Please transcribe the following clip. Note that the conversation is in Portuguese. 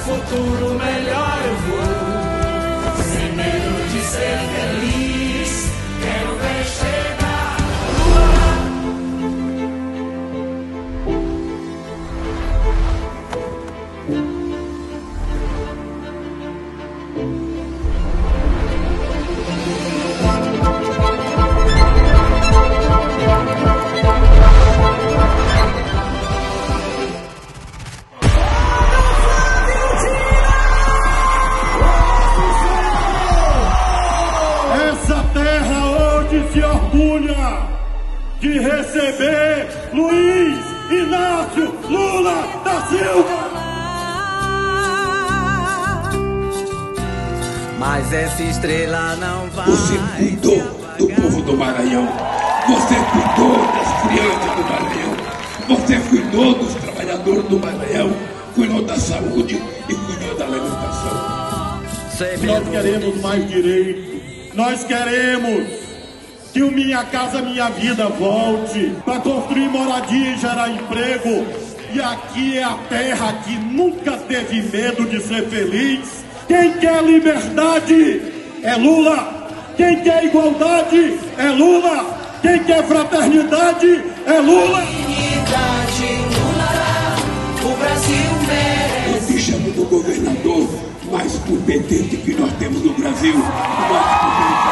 futuro melhor eu vou. Sem medo de ser feliz, quero ver chegar a lua. Se orgulha de receber Luiz Inácio Lula da Silva. Mas essa estrela não vai. Você cuidou do povo do Maranhão. Você cuidou das crianças do Maranhão. Você cuidou dos trabalhadores do Maranhão. Cuidou da saúde e cuidou da alimentação. Nós queremos mais direitos. Nós queremos que o Minha Casa Minha Vida volte para construir moradia e gerar emprego. E aqui é a terra que nunca teve medo de ser feliz. Quem quer liberdade é Lula. Quem quer igualdade é Lula. Quem quer fraternidade é Lula. O Brasil merece. Eu te chamo do governador mais competente que nós temos no Brasil.